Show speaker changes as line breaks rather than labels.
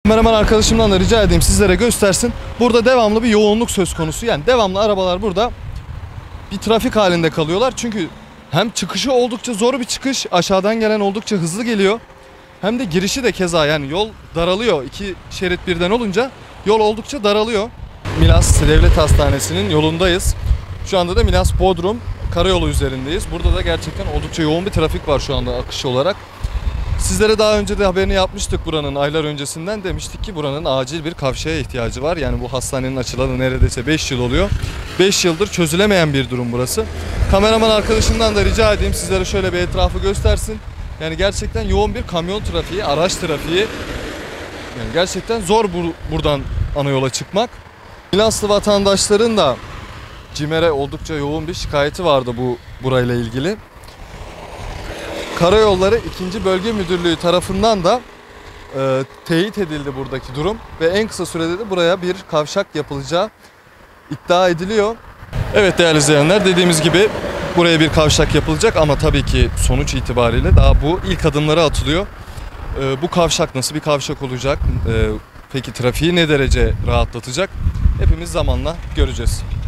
Kameraman arkadaşımdan da rica edeyim sizlere göstersin. Burada devamlı bir yoğunluk söz konusu. Yani devamlı arabalar burada bir trafik halinde kalıyorlar. Çünkü hem çıkışı oldukça zor bir çıkış, aşağıdan gelen oldukça hızlı geliyor. Hem de girişi de keza, yani yol daralıyor. 2 şerit birden olunca yol oldukça daralıyor. Milas Devlet Hastanesi'nin yolundayız. Şu anda da Milas Bodrum karayolu üzerindeyiz. Burada da gerçekten oldukça yoğun bir trafik var şu anda akış olarak. Sizlere daha önce de haberini yapmıştık buranın, aylar öncesinden demiştik ki buranın acil bir kavşaya ihtiyacı var. Yani bu hastanenin açılalı neredeyse 5 yıl oluyor. 5 yıldır çözülemeyen bir durum burası. Kameraman arkadaşımdan da rica edeyim sizlere şöyle bir etrafı göstersin. Yani gerçekten yoğun bir kamyon trafiği, araç trafiği. Yani gerçekten zor buradan ana yola çıkmak. Milaslı vatandaşların da CİMER'e oldukça yoğun bir şikayeti vardı burayla ilgili. Karayolları 2. Bölge Müdürlüğü tarafından da teyit edildi buradaki durum ve en kısa sürede de buraya bir kavşak yapılacağı iddia ediliyor. Evet değerli izleyenler, dediğimiz gibi buraya bir kavşak yapılacak ama tabii ki sonuç itibariyle daha bu ilk adımları atılıyor. Bu kavşak nasıl bir kavşak olacak? Peki trafiği ne derece rahatlatacak? Hepimiz zamanla göreceğiz.